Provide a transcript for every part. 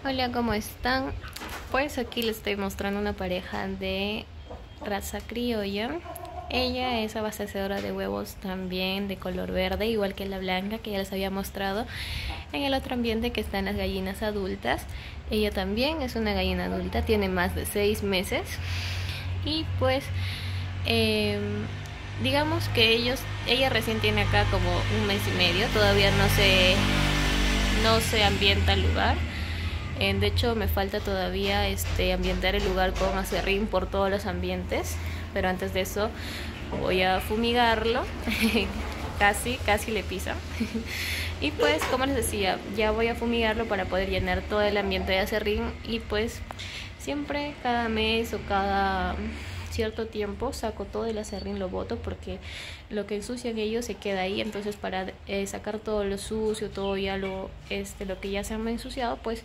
Hola, ¿cómo están? Pues aquí les estoy mostrando una pareja de raza criolla. Ella es abastecedora de huevos también de color verde, igual que la blanca que ya les había mostrado en el otro ambiente que están las gallinas adultas. Ella también es una gallina adulta, tiene más de 6 meses y pues digamos que ella recién tiene acá como un mes y medio, todavía no se ambienta el lugar. De hecho me falta todavía ambientar el lugar con acerrín por todos los ambientes, pero antes de eso voy a fumigarlo. casi le pisa. Y pues como les decía, ya voy a fumigarlo para poder llenar todo el ambiente de acerrín. Y pues siempre cada mes o cada cierto tiempo saco todo el acerrín, lo boto porque lo que ensucian ellos se queda ahí. Entonces para sacar todo lo sucio, todo ya lo que ya se han ensuciado, pues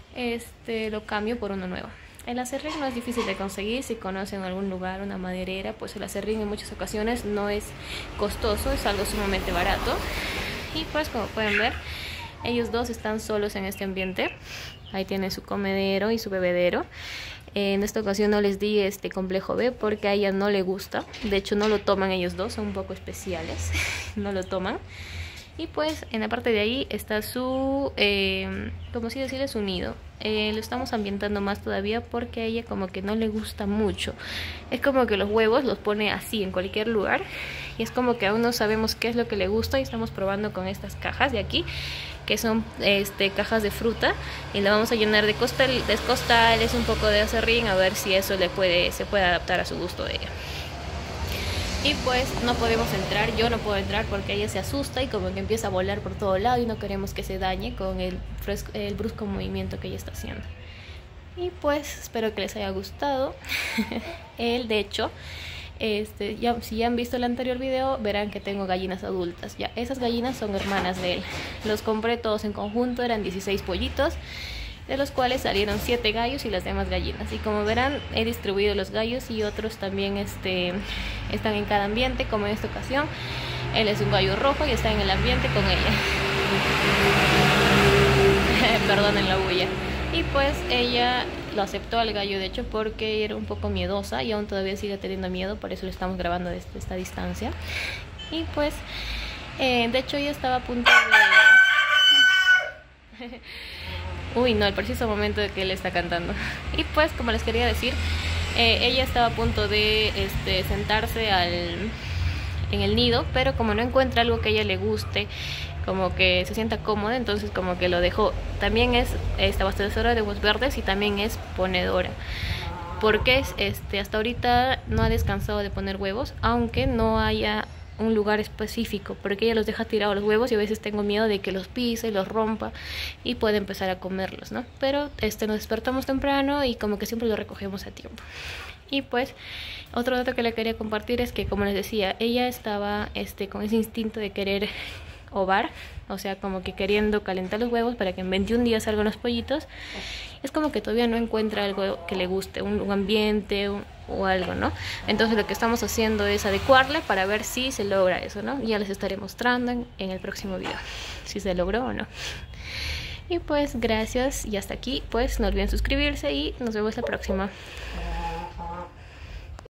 lo cambio por uno nuevo. El acerrín no es difícil de conseguir. Si conocen algún lugar, una maderera, pues el acerrín en muchas ocasiones no es costoso, es algo sumamente barato. Y pues como pueden ver, ellos dos están solos en este ambiente. Ahí tienen su comedero y su bebedero. En esta ocasión no les di este complejo B porque a ella no le gusta. De hecho no lo toman ellos dos, son un poco especiales. No lo toman. Y pues en la parte de ahí está su, como así decirle, su nido. Lo estamos ambientando más todavía porque a ella como que no le gusta mucho. Es como que los huevos los pone así en cualquier lugar. Y es como que aún no sabemos qué es lo que le gusta. Y estamos probando con estas cajas de aquí, que son cajas de fruta, y la vamos a llenar de costales, un poco de acerrín, a ver si eso se puede adaptar a su gusto de ella. Y pues no podemos entrar, yo no puedo entrar porque ella se asusta y como que empieza a volar por todo lado y no queremos que se dañe con el brusco movimiento que ella está haciendo. Y pues espero que les haya gustado. Él, de hecho, si ya han visto el anterior video, verán que tengo gallinas adultas. Ya, esas gallinas son hermanas de él. Los compré todos en conjunto, eran 16 pollitos, de los cuales salieron 7 gallos y las demás gallinas. Y como verán, he distribuido los gallos y otros también están en cada ambiente, como en esta ocasión. Él es un gallo rojo y está en el ambiente con ella. Perdonen la bulla. Y pues ella lo aceptó al gallo, de hecho, porque era un poco miedosa y aún todavía sigue teniendo miedo, por eso lo estamos grabando desde esta distancia. Y pues, de hecho, ella estaba a punto de... Uy, no, el preciso momento de que él está cantando. Y pues, como les quería decir, ella estaba a punto de sentarse en el nido, pero como no encuentra algo que a ella le guste, como que se sienta cómoda, entonces como que lo dejó. También es abastecedora de huevos verdes y también es ponedora, porque hasta ahorita no ha descansado de poner huevos, aunque no haya un lugar específico, porque ella los deja tirados los huevos y a veces tengo miedo de que los pise, los rompa y puede empezar a comerlos, ¿no? Pero nos despertamos temprano y como que siempre lo recogemos a tiempo. Y pues otro dato que le quería compartir es que, como les decía, ella estaba con ese instinto de querer ovar, o sea, como que queriendo calentar los huevos para que en 21 días salgan los pollitos. Es como que todavía no encuentra algo que le guste, un ambiente o algo, ¿no? Entonces lo que estamos haciendo es adecuarle para ver si se logra eso, ¿no? Ya les estaré mostrando en el próximo video si se logró o no. Y pues gracias, y hasta aquí, pues no olviden suscribirse y nos vemos la próxima.